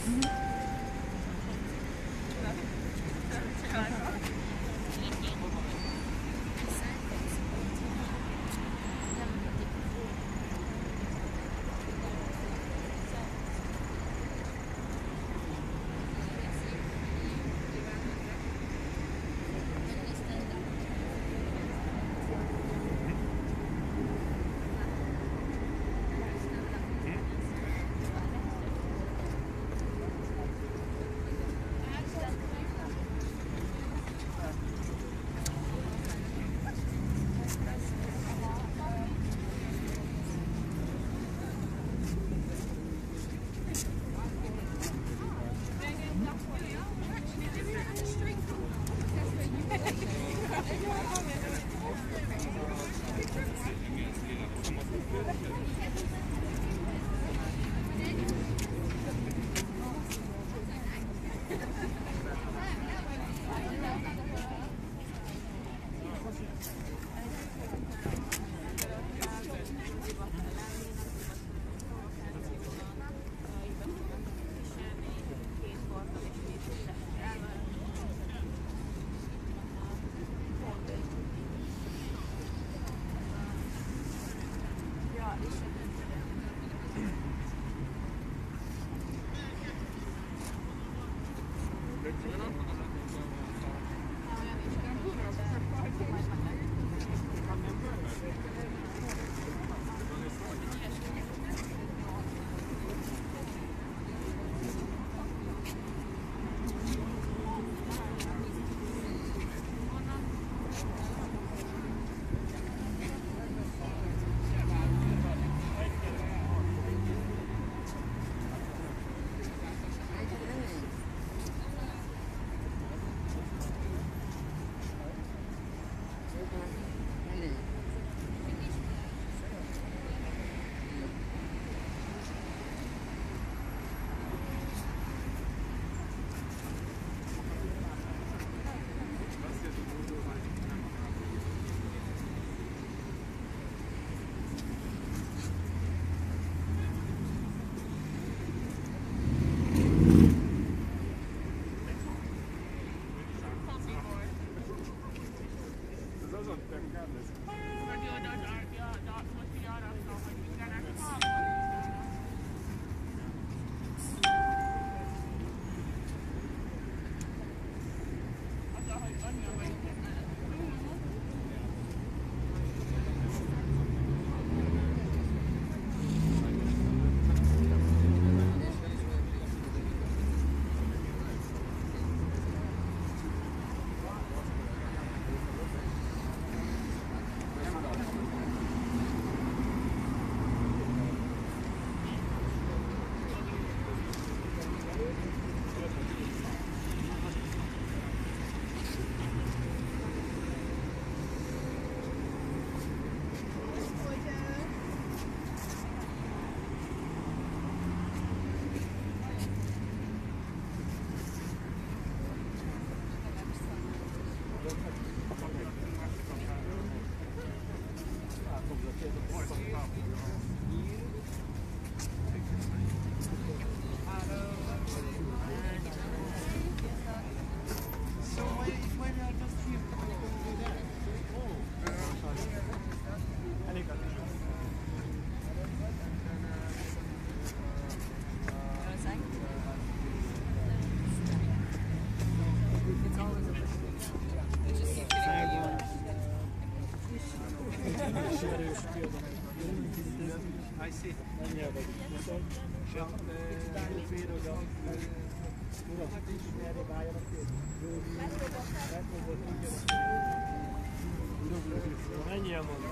Mennyien vannak?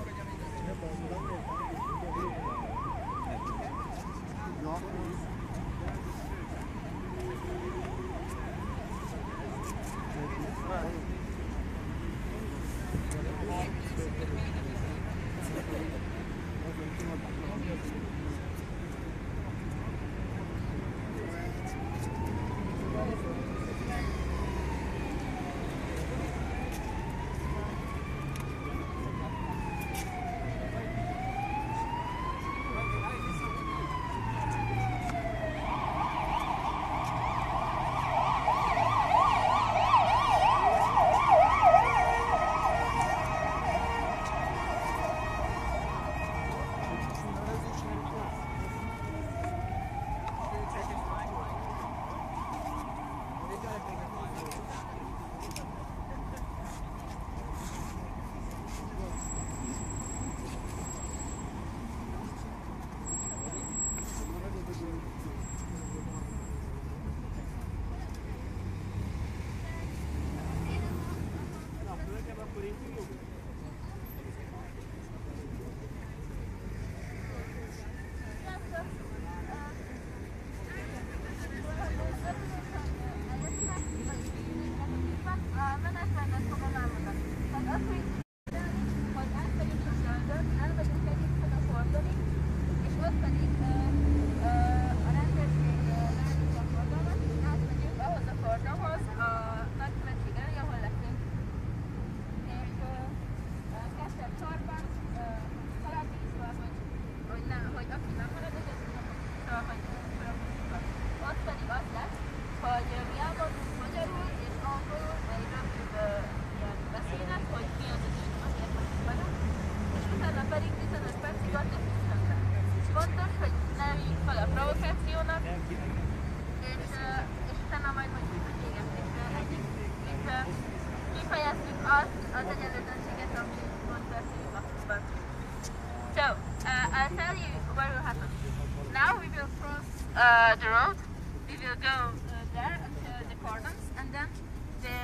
I'll tell you what will happen. Now we will cross the road. We will go there until the cordons, and then the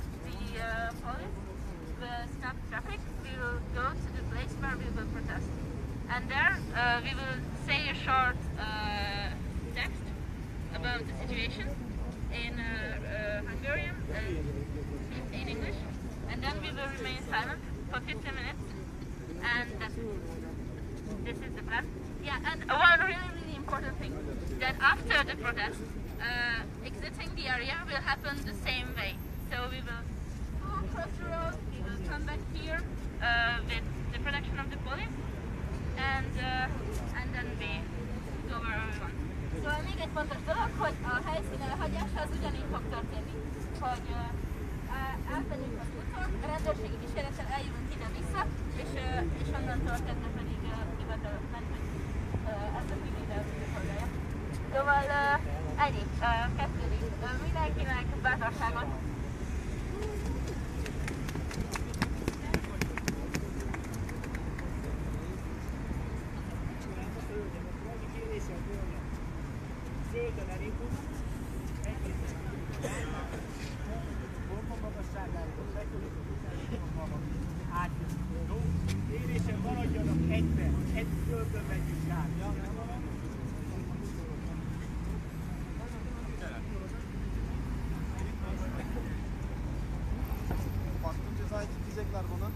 police will stop traffic. We will go to the place where we will protest, and there we will say a short text about the situation in Hungarian and in English, and then we will remain silent for 15 minutes, and this is the plan. Yeah, and one really important thing, that after the protest, exiting the area will happen the same way. So we will go across the road, we will come back here with the protection of the police, and then we go where we want. Szóval még egy fontos dolog, hogy a helyszín elhagyása az ugyanígy fog történni, hogy átmegyünk az úton, a rendőrségi kísérlettel eljövünk ide-vissza, és onnantól kezdve pedig hivatalos menni, hogy ezt a kivételt szolgálja. Szóval ennyi, kezdődik. Mindenkinek bátorságot! Zöldön elindulunk, érésen maradjanak egyben, egy zöldön megyünk át. Baktım cezayı kitleyecekler bana.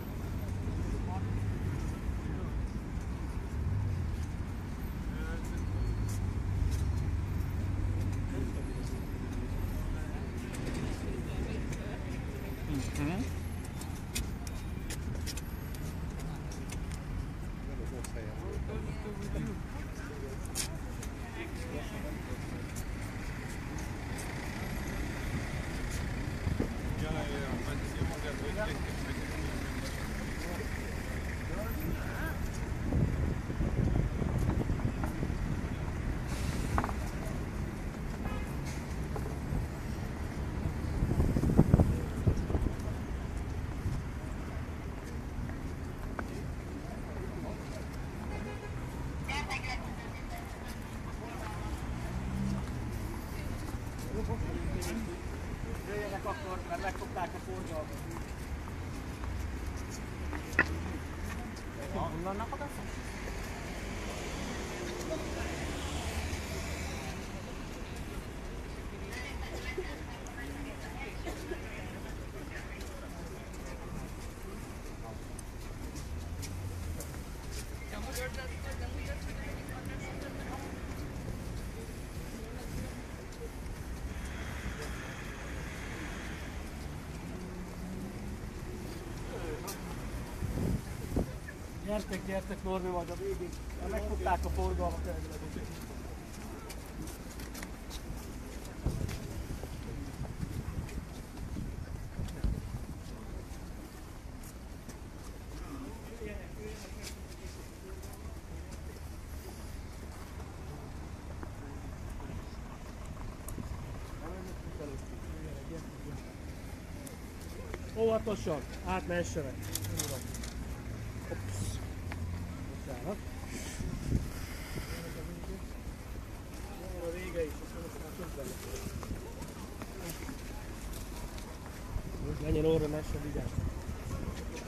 Jöjjenek akkor, mert megfogták a forgalmat. Honnan oda? Gyertek, gyertek, Norbi vagy a végig. Megfogták a forgalmat elvileg. Óvatosan, átmehessenek. Bocsánat. A vége is, azt mondom, már közben lesz. Menjen orra, messen, vigyázz.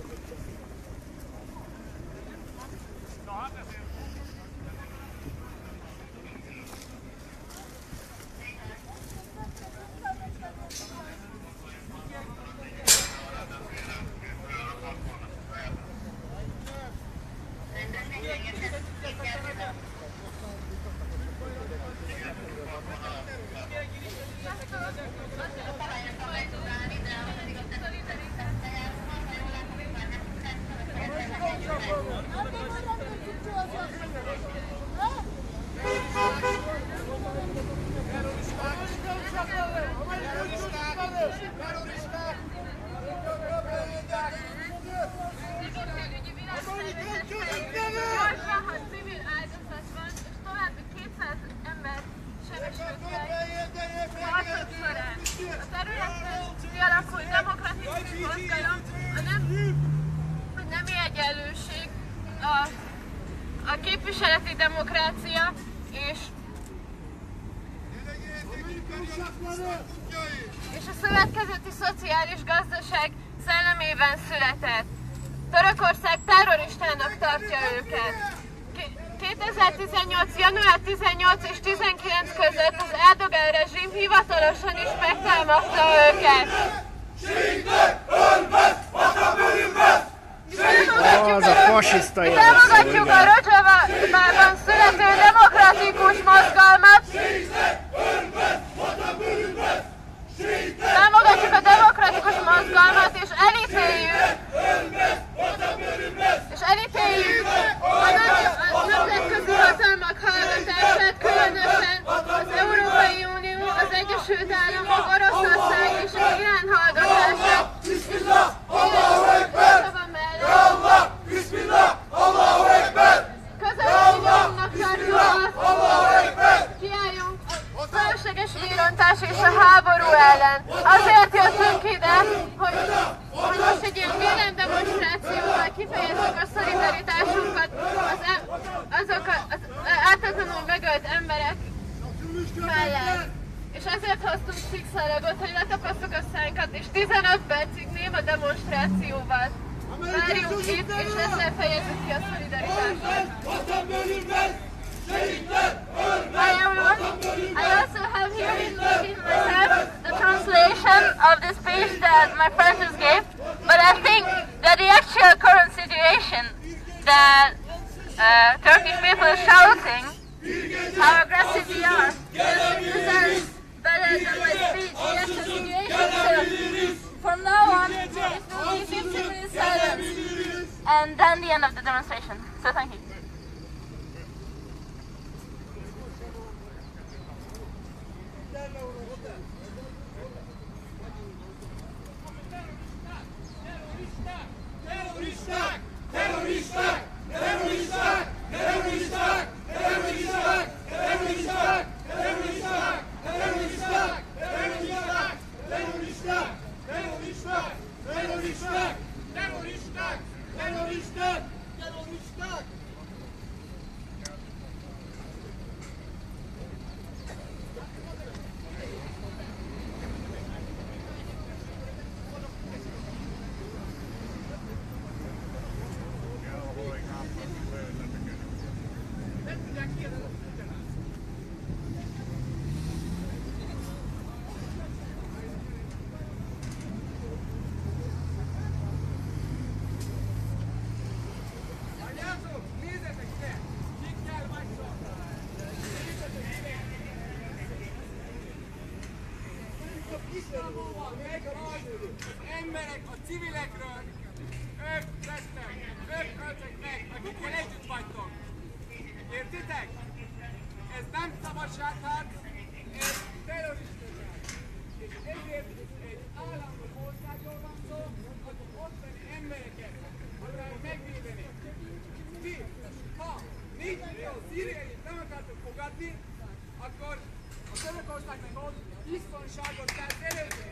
mozgalom a nemi egyenlőség, a képviseleti demokrácia és a szövetkezeti szociális gazdaság szellemében született. Törökország terroristának tartja őket. 2018. január 18 és 19 között az Erdogan rezsim hivatalosan is megtámadta őket. Az a fasiszta jelző. Támogatjuk a Rojavában születő demokratikus mozgalmat. Támogatjuk a demokratikus mozgalmat, és elítéljük a nemzetközi hatalmak hallgatását, különösen az Európai Unió, az Egyesült Államok, Oroszország és az Irán hallgatását. Közös nyomnak tartjuk azt, kiálljunk a fölösleges vérontás és a háború ellen. Azért jöttünk ide, hogy most egy ilyen vélemdemonstrációval kifejezzük a szolidaritásunkat azok az ártatlanul megölt emberek mellett. És ezért hoztunk szikszalagot, hogy letapasztuk a szánkat, és 15 percig néma demonstrációval várjunk itt, és ezzel fejezzük ki a szolidaritásunkat. Hi everyone, I also have here in myself the translation of the speech that my friend just gave, but I think that the actual current situation that Turkish people are shouting, how aggressive we are, is better than my speech. The actual situation, so from now on, it will be 15 minutes silence, and then the end of the demonstration. So thank you. Emberek, a civilekről, ők lesznek, ők öltek meg, akikkel együtt vagytok. Értitek? Ez nem szabadságharc, ez terroristság. És ezért egy állandó országról van szó, azok ottani embereket akarják megvédeni. Ti, ha 4 millió szíriait nem akartok fogadni, akkor a Törökországnak ott biztonságot kell szerezni.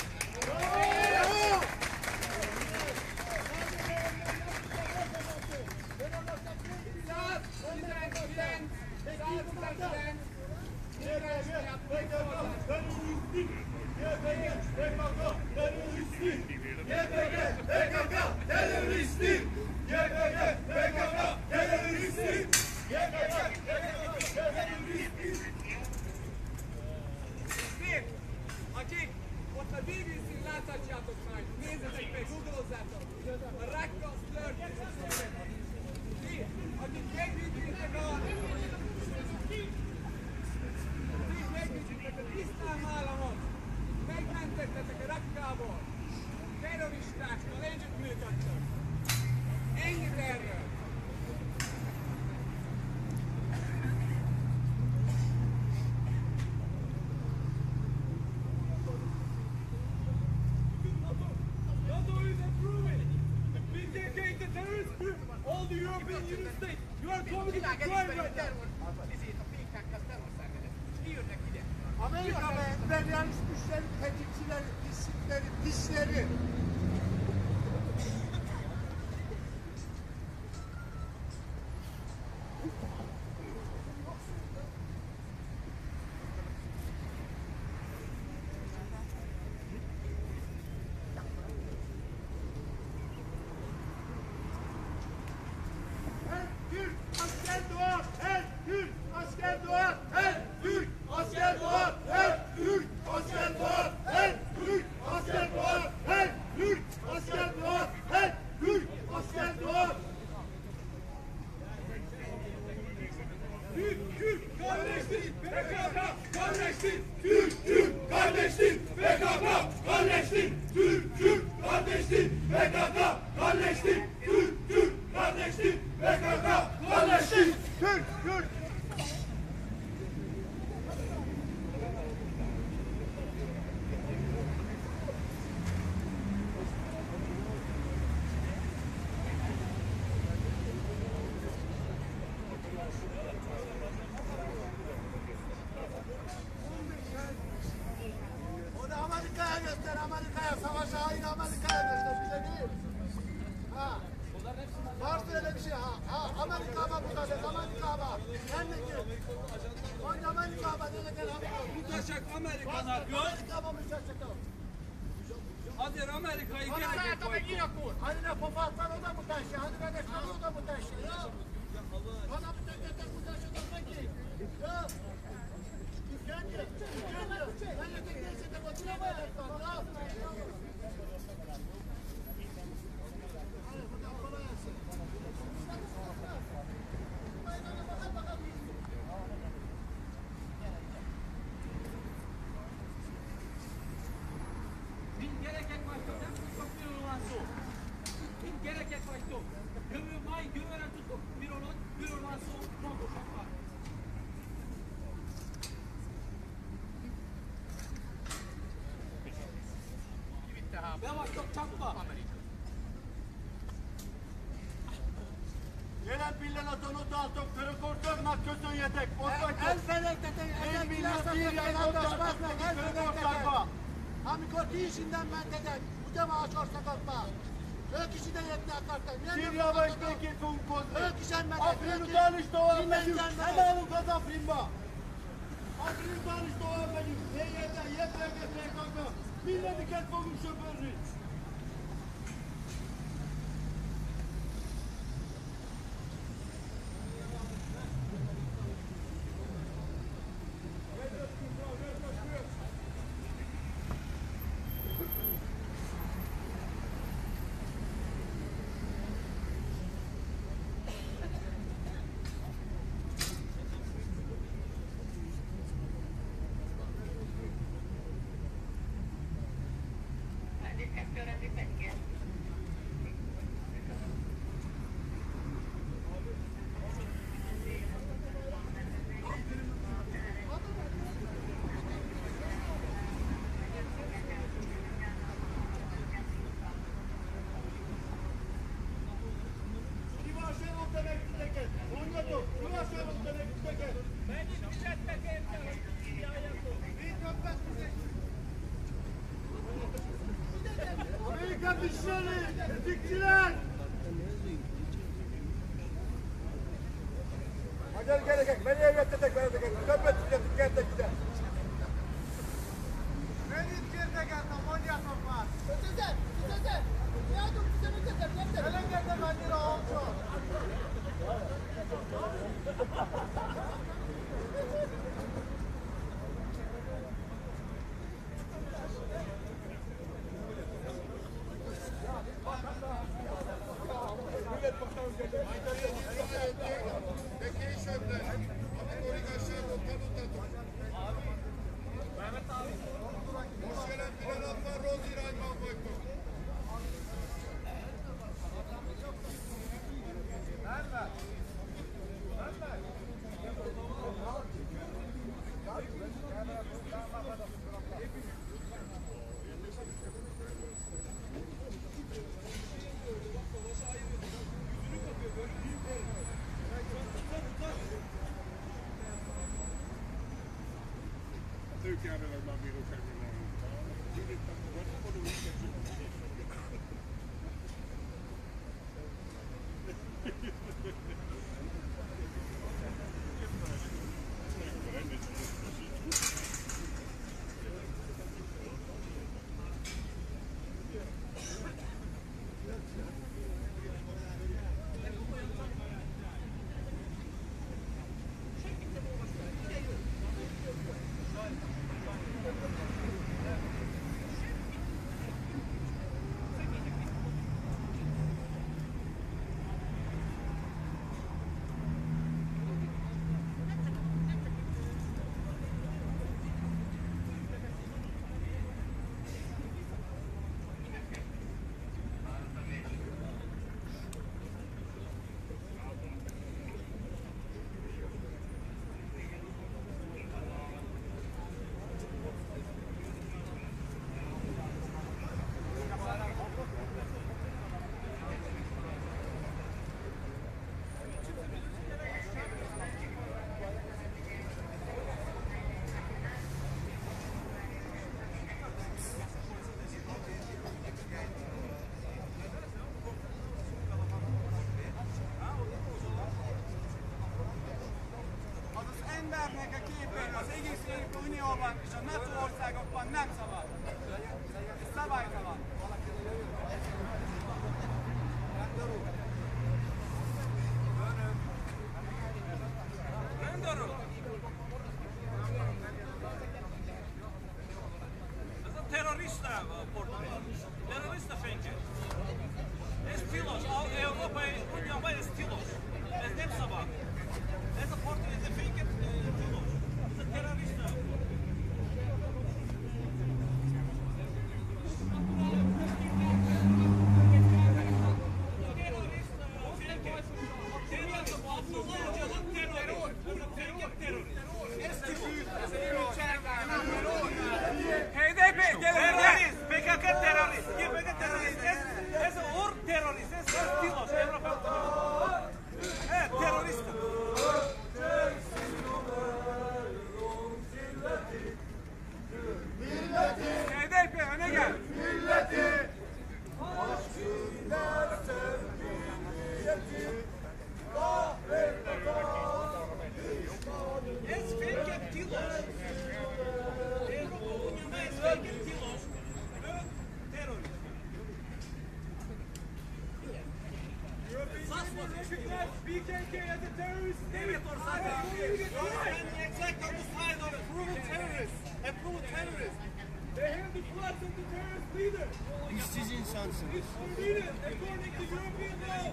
Akik ott a BBC-n láthatjátok majd, nézzetek meg, googolozzátok, a Raqqa Slurp, akik megvédjétek az iszlám államot, megmentettetek a Raqqából, terroristákkal együttműködtök. Ennyit erről. All the European Union states, you are committing a crime right now. Amerika ve emperyalist güçlerin tetikçileri, pislikleri, pisleri kardeştir. Türk, Türk kardeştir. PKK kardeştir. Türk, Türk kardeştir. PKK kardeştir. Türk, Türk kardeştir. PKK kardeştir. Türk, Türk. Onu Amerika'ya göster, Amerika'ya, savaşa hain Amerika'ya göster, bize değil. Ha. Varsa öyle bir şey, ha. Amerika ama burada değil, Amerika ama. Sen de git. Oyun Amerika ama, ne kadar Amerika. Bu taşak Amerikan akıyor. Amerika ama mücadele. Hadi Amerika'yı gerekir koy. Hani ne papatlar o da mı taşı, hani kardeşler o da mı taşı, ya. Bana bir tek bu taşı da peki. Ya. Kendi. Ben yetek neyse de baturamayacaklar, ya. Hadi buradan kolay gelsin. Bin gereken başta çok bir olan su. Bin gereken başta. Gömü may gömeren tutup bir olan su. Çok var. Yavaş çok çapma. Gelen billene tonutu altık, kırık mak kötü yedek. El felekte el bilmesi yayına taşmazla el felekte. Amikoti işinden ben dedek. Bu da maaş olsa kalkma. Ök işi de yetine akartan. Sirya baştaki Tunkoz. Ök işenmede. Afrika tanış doğan benim. Hemen kaz Afrika. Afrika tanış doğan benim. YYT, YPG, PKK. Milleti ketfogum şoförü. Amerika dışları, dikçiler. Hadi gerek, beni evletecek, beni evletecek. Köpek tüketik, gerçek gider. Beni içeride geldim, Monya sokmaz. Öteden. Ya dur, sen öteden. Öyle geldim, ben yine oldu. Türkiye'nin oradan bir uçak embernek a képét az egész Unióban és a NATO országokban nem szabad. Ez szabálytalan. Ez a terrorista Portugál. Terrorista fenke. Ez tilos. Európai Unióban ez tilos. Ez nem szabad. Ez a Portugál, ez a fenke tilos. Ez a terrorista. PKK as a terrorist state. Exact on the side of proven terrorists and proven terrorists. They have the blood of the terrorist leader. İşsiz insansınız. It's forbidden according to European law.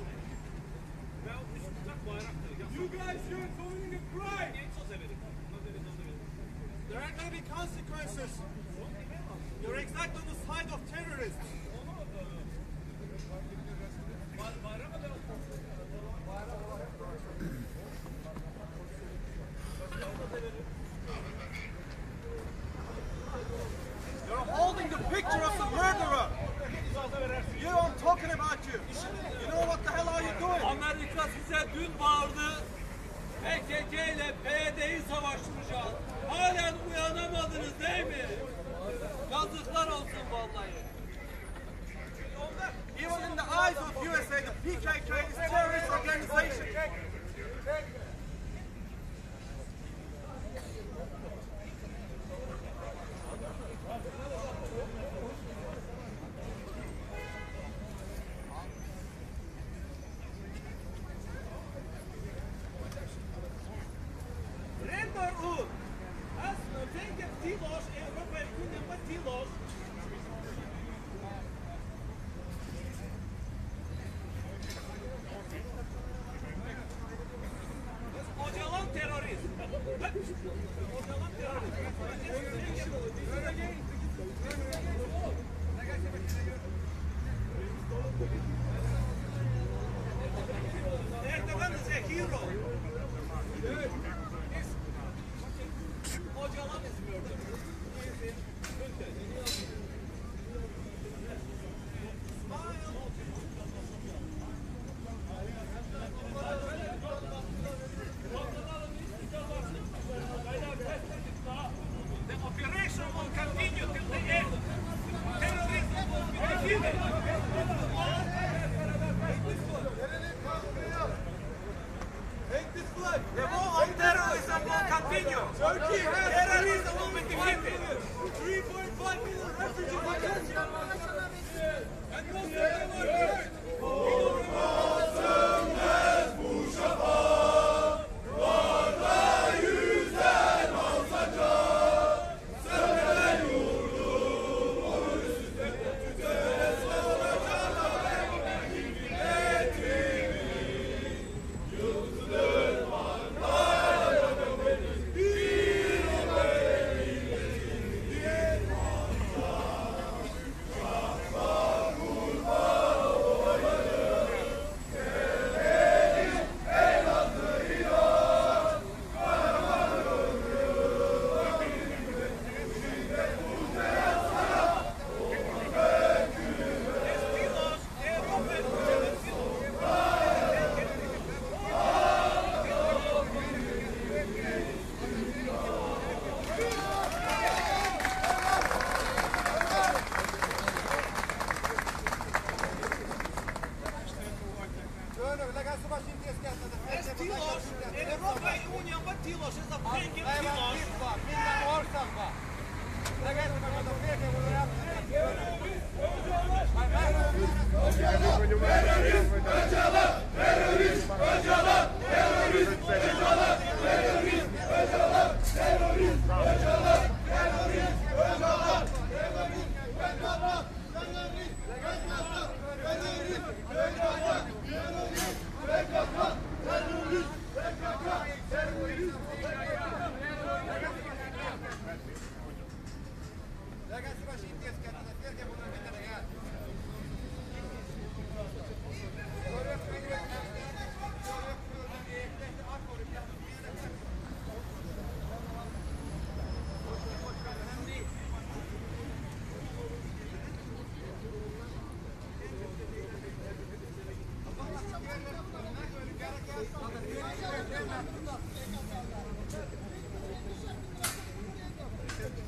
You guys, you're committing a crime. There are going to be consequences. You're exact on the side of terrorists. You're holding the picture of the murderer. You, I'm talking about you. You know what the hell are you doing? Amerika size dün bağırdı. PKK ile PYD'yi savaştıracağız. Halen uyanamadınız değil mi? Yazıklar olsun vallahi. Even in the eyes of USA, the PKK is a terrorist organization. Hocalan terörist. Hocalan terörist. Erdogan is a hero. Hocalan is murdered. The operation will continue till the end. Terrorism will be defeated. Take this flag. The war on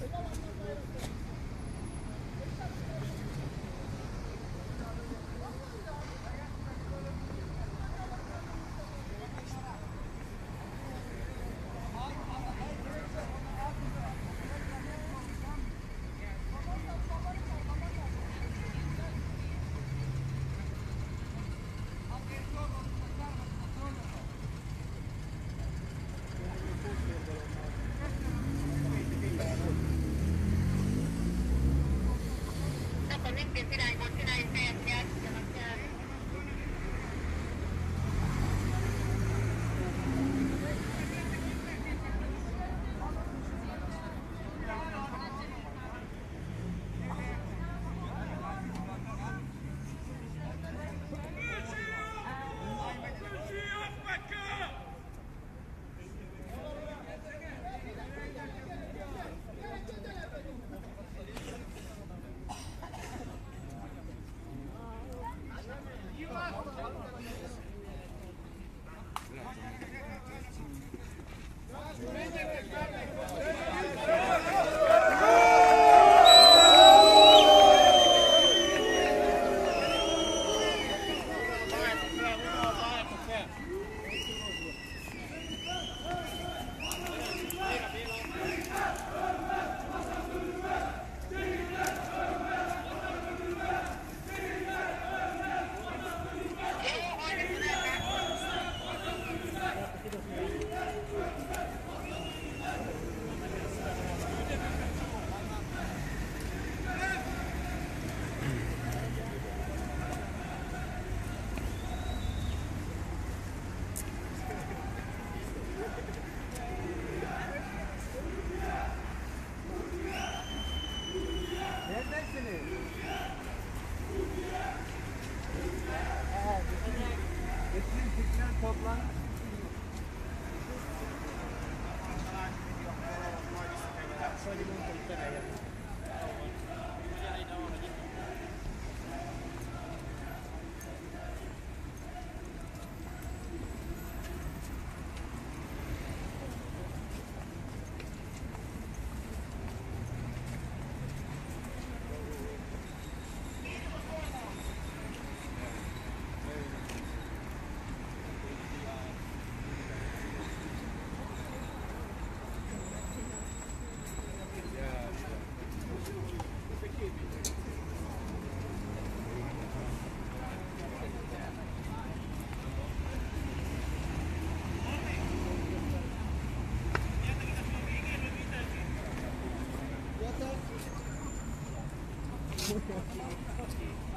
Thank you.